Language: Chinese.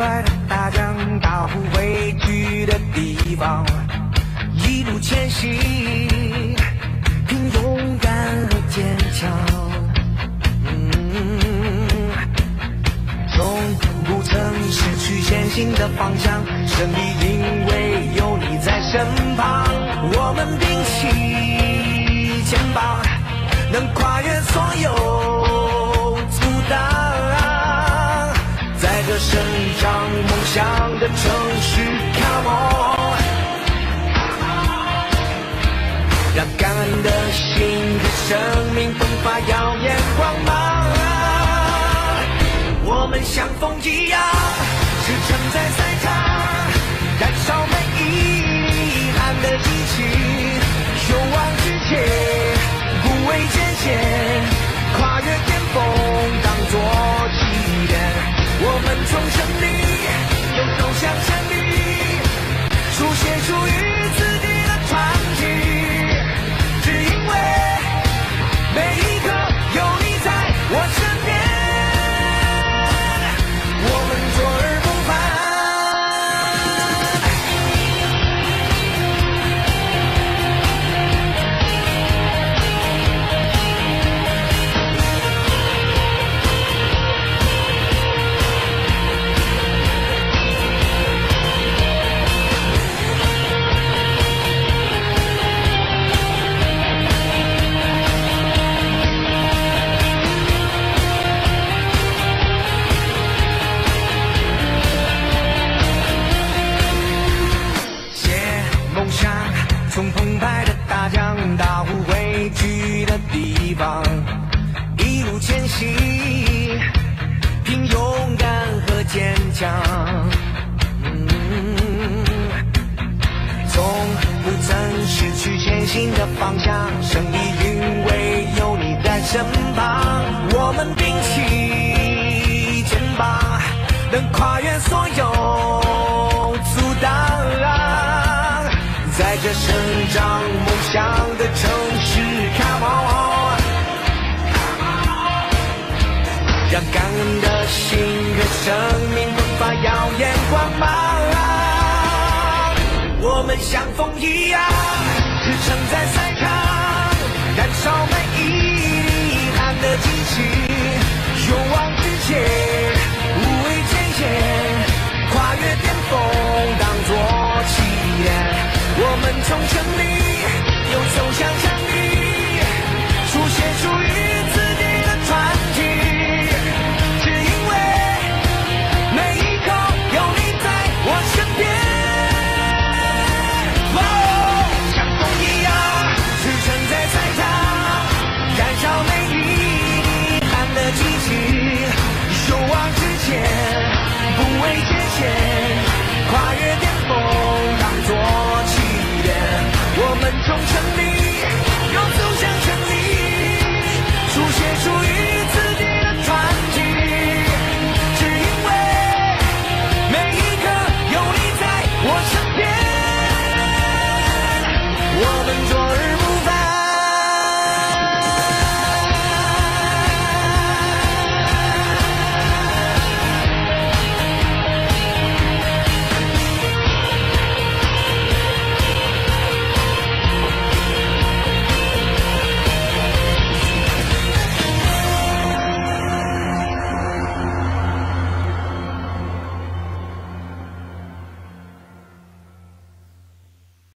湃的大江大湖汇聚的地方，一路前行，凭勇敢和坚强。从不曾失去前行的方向，胜利因为有你在身旁。我们并起肩膀，能跨越所有阻挡。在这生长梦想的城市 ，Come on， 让感恩的心和生命迸发耀眼光芒。我们像风一样，驰骋在赛场，燃烧每一遗憾的激情，勇往直前，不畏艰险，跨越巅峰，当作起点。我们从胜利又走向胜利，书写属于自己的传奇。只因为每一刻有你在我身边，我们卓尔不凡。从澎湃的大江大湖汇聚的地方，一路前行，凭勇敢和坚强。从不曾失去前行的方向，胜利因为有你在身旁。我们并起肩膀，能跨越所有阻挡。在这生长梦想的城市 ，Come on， 让感恩的心和生命迸发耀眼光芒。我们像风一样，驰骋在赛